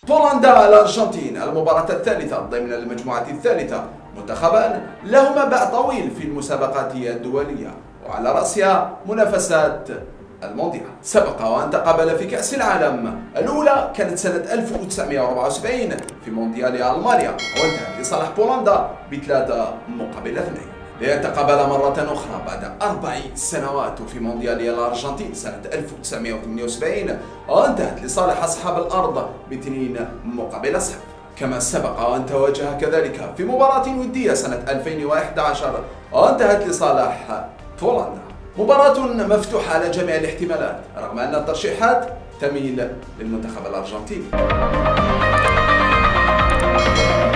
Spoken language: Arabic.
بولندا الأرجنتين، المباراة الثالثة ضمن المجموعة الثالثة. منتخبان لهما باع طويل في المسابقات الدولية، وعلى رأسها منافسات المونديال. سبق وأن تقابل في كأس العالم، الأولى كانت سنة 1974 في مونديال ألمانيا، وانتهت لصالح بولندا ب3-2، ليتقابل مرة أخرى بعد 4 سنوات في مونديال الأرجنتين سنة 1978، وانتهت لصالح أصحاب الأرض ب2-0. كما سبق وأن تواجه كذلك في مباراة ودية سنة 2011 وانتهت لصالح بولندا. مباراة مفتوحة على جميع الاحتمالات، رغم أن الترشيحات تميل للمنتخب الأرجنتيني.